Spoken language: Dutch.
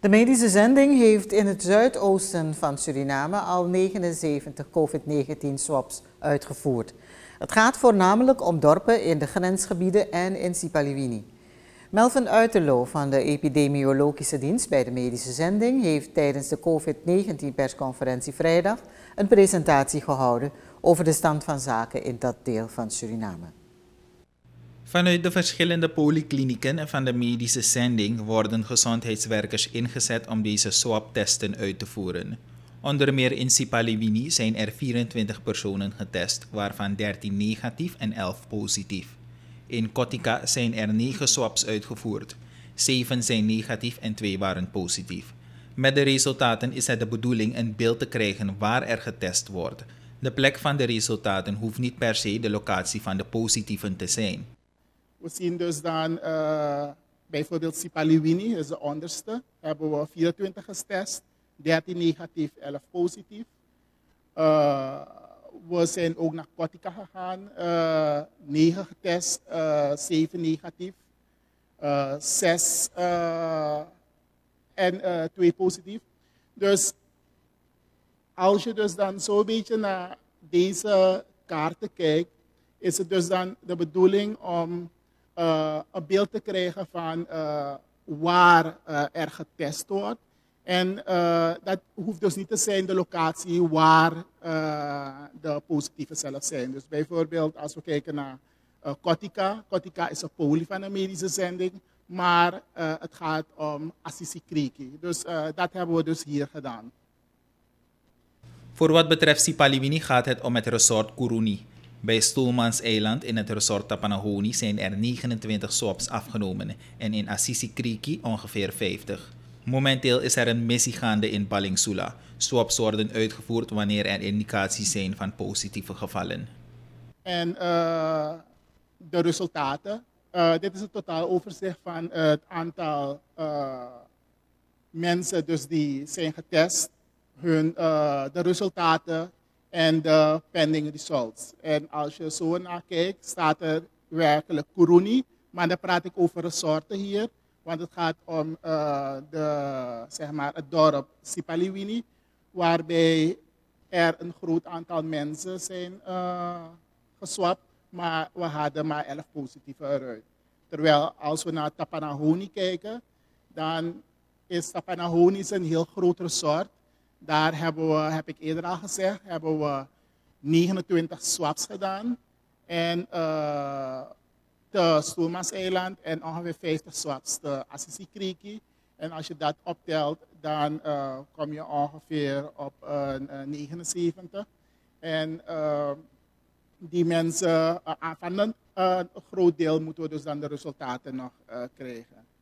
De medische zending heeft in het zuidoosten van Suriname al 79 COVID-19-swaps uitgevoerd. Het gaat voornamelijk om dorpen in de grensgebieden en in Sipaliwini. Melvin Uiterlo van de epidemiologische dienst bij de medische zending heeft tijdens de COVID-19-persconferentie vrijdag een presentatie gehouden over de stand van zaken in dat deel van Suriname. Vanuit de verschillende polyklinieken en van de medische zending worden gezondheidswerkers ingezet om deze swabtesten uit te voeren. Onder meer in Sipaliwini zijn er 24 personen getest, waarvan 13 negatief en 11 positief. In Kotika zijn er 9 swabs uitgevoerd. 7 zijn negatief en 2 waren positief. Met de resultaten is het de bedoeling een beeld te krijgen waar er getest wordt. De plek van de resultaten hoeft niet per se de locatie van de positieven te zijn. We zien dus dan bijvoorbeeld Sipaliwini is de onderste. Hebben we 24 getest, 13 negatief, 11 positief. We zijn ook naar Kotika gegaan, 9 getest, 7 negatief, 6 en 2 positief. Dus als je dus dan zo'n beetje naar deze kaarten kijkt, is het dus dan de bedoeling om een beeld te krijgen van waar er getest wordt. En dat hoeft dus niet te zijn de locatie waar de positieve cellen zijn. Dus bijvoorbeeld als we kijken naar Kotika. Kotika is een poli van een medische zending, maar het gaat om Assisi Kriki. Dus dat hebben we dus hier gedaan. Voor wat betreft Sipaliwini gaat het om het resort Kuruni. Bij Stoelmanseiland in het resort Tapanahoni zijn er 29 swabs afgenomen en in Assisi Kriki ongeveer 50. Momenteel is er een missie gaande in Balingsula. Swabs worden uitgevoerd wanneer er indicaties zijn van positieve gevallen. En de resultaten. Dit is het totaal overzicht van het aantal mensen dus die zijn getest, de resultaten en de pending results. En als je zo naar kijkt, staat er werkelijk Kuruni, maar dan praat ik over resorten hier. Want het gaat om zeg maar het dorp Sipaliwini, waarbij er een groot aantal mensen zijn geswapt, maar we hadden maar 11 positieve eruit. Terwijl als we naar Tapanahoni kijken, dan is Tapanahoni een heel groot resort. Daar hebben we, heb ik eerder al gezegd, hebben we 29 swabs gedaan. En de Stoelmanseiland en ongeveer 50 swabs de Assisi Kriki. En als je dat optelt, dan kom je ongeveer op 79. En die mensen, van een groot deel moeten we dus dan de resultaten nog krijgen.